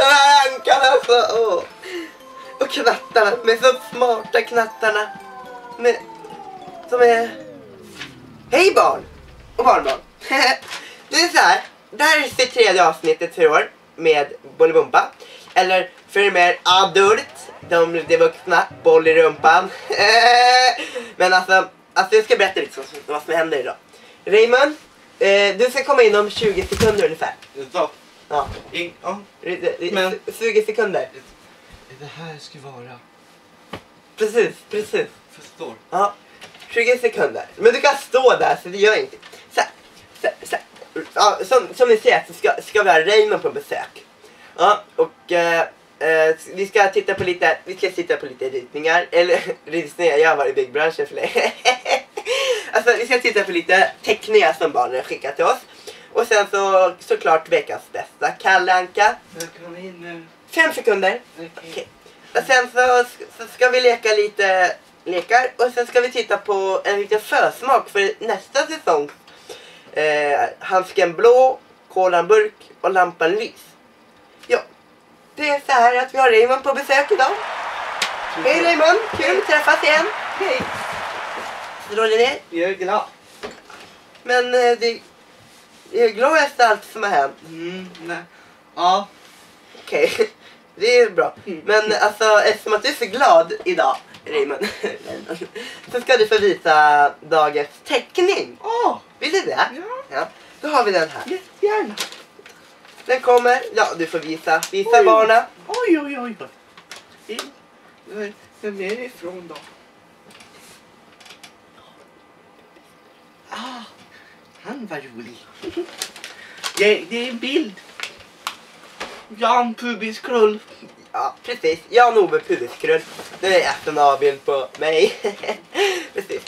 Ankan alltså. Åh. Och knattarna, med så smarta knattarna. Som är... Hej barn! Och barnbarn. Det är så här. Det här är det tredje avsnittet för år med Bolibompa. Eller för det mer adult, de vuxna, boll i rumpan. Men alltså jag ska berätta lite vad som händer idag. Raymond, du ska komma in om 20 sekunder ungefär. Så. Ja. Men 20 sekunder. det här ska vara... Precis. Förstår. Ja, 20 sekunder. Men du kan stå där så det gör ingenting. Så här. Ja, som ni ser så ska vi ha Raymond på besök. Ja, och vi ska titta på lite ritningar. Eller ritningar, jag har varit i byggbranschen för länge. Alltså vi ska titta på lite teckningar som barnen har skickat till oss. Och sen såklart veckans bästa Kalle Anka. 5 sekunder. Okej. Och sen så ska vi leka lite lekar. Och sen ska vi titta på en liten försmak för nästa säsong. Handsken blå, kolan burk och lampan lys. Ja, det är så här att vi har Raymond på besök idag. Hej Raymond, kul att träffas igen. Hej. Slår ni ner? Jag är glad. Men jag är glad efter allt som har hänt. Nej. Ja. Okej, det är bra. Men alltså, eftersom att du är så glad idag, Raymond, så ska du få visa dagens teckning. Vill du det? Ja. Då har vi den här. Gärna. Den kommer, ja du får visa barna. Oj. Vem är det ifrån då? Han var rolig. Det är en bild. Jan Pubiskrull. Ja, precis. Jan-Ove Pubiskrull. Det är en avbild på mig. Precis.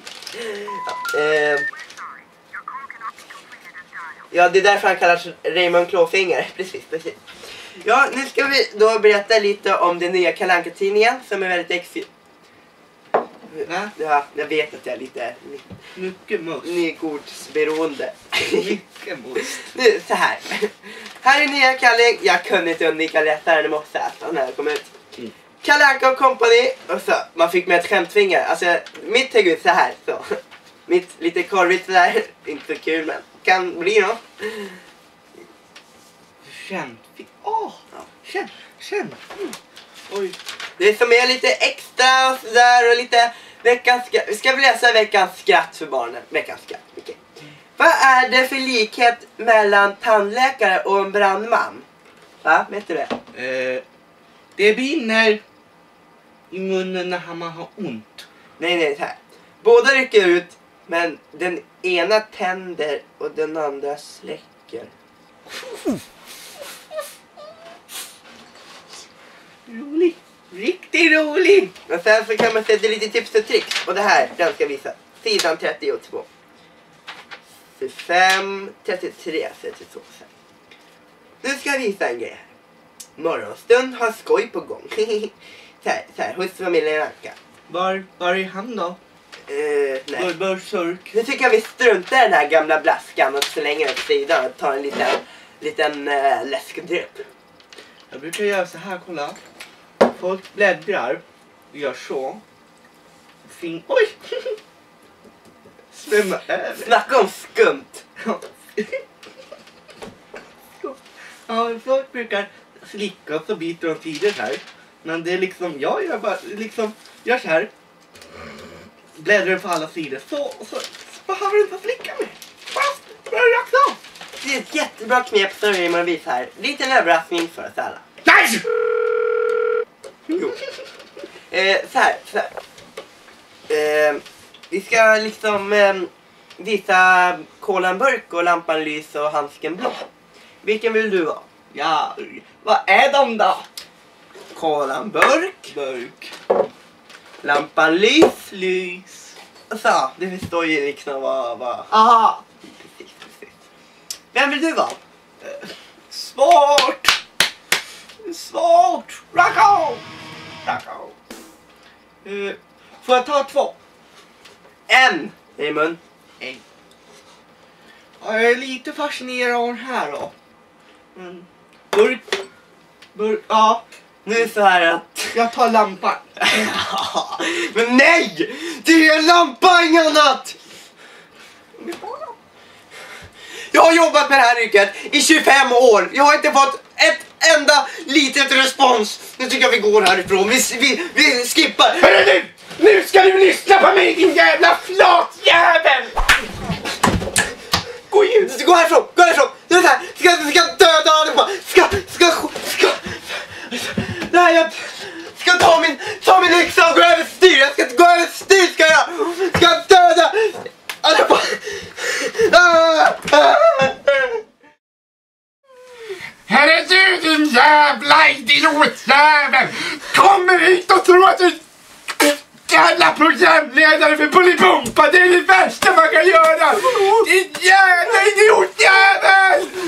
Ja, det är därför han kallas Raymond Klåfinger. Precis. Ja, nu ska vi då berätta lite om den nya Kalle Anka-tidningen som är väldigt Ja, jag vet att jag är lite Mycket must. nygordsberoende. Mycket must. Nu, så här. Här är nya Kalle. Jag kunde inte undvika lättare än måste äta när jag kom ut. Kalle Anka och Company. Och så, man fick med ett skämtfinger. Alltså, mitt hög ut så här. Så. Mitt lite korvigt så där. Inte så kul, men kan bli något. Känn. Oj. Det som är lite extra och sådär och lite veckans skratt. Vi ska läsa veckans skratt för barnen. Veckans skratt, okej. Vad är det för likhet mellan tandläkare och en brandman? Va? Vet du det? Det brinner i munnen när man har ont. Nej, så här. Båda rycker ut, men den ena tänder och den andra släcker. Rolig. Riktigt rolig. Och sen så kan man sätta lite tips och tricks. Och det här, den ska jag visa. Sidan 32. 25, 33, 32. Nu ska jag visa en grej här. Morgonstund har skoj på gång. så här, hos familjen Anka. Var är han då? Nej. Börsörk. Nu tycker jag vi struntar i den här gamla blaskan och slänger den åt sidan och tar en liten läskdrupp. Jag brukar göra så här, kolla. Folk bläddrar och gör så. Oj! Svämma över. Snacka om skumt. Ja, folk brukar slicka och så biter de sidor här. Men det är liksom, jag gör bara liksom, gör så här. Bläddrar på alla sidor. Så behöver du inte slicka med. Bara börja rakt av. Det är ett jättebra knep som Raymond visar här. Lite en överraskning för oss alla. Nej! Jo. Så här. Vi ska liksom visa kolan burk och lampan lys och handsken blå. Vilken vill du ha? Ja, vad är de då? Kolan burk. Lampan lys. Och så, det står ju liksom vad... Aha! Precis. Vem vill du vara? Svårt! Racko! Får jag ta 2? En! Raymond. En. Jag är lite fascinerad av den här då. Burk. Ja, Nu är det så här att... jag tar lampan. Men nej! Det är en lampa, inget annat! Jag har jobbat med det här yrket i 25 år. Jag har inte fått ett enda litet respons. Nu tycker jag vi går härifrån. Vi skippar. Hörru du! Nu ska du lyssna på mig, din jävla flatjävel! Gå ut! Gå härifrån! Gå härifrån! Det är så här. Ska döda allihopa! Nej, jag ska ta min yxa och gå över styr! Jag ska gå över styr, ska jag! Ska döda allihopa! Herre du, din jävla idiotjävel! Kommer hit och tror att du jävla programledare för Bolibompa! Det är det värsta man kan göra! Din jävla idiotjävel!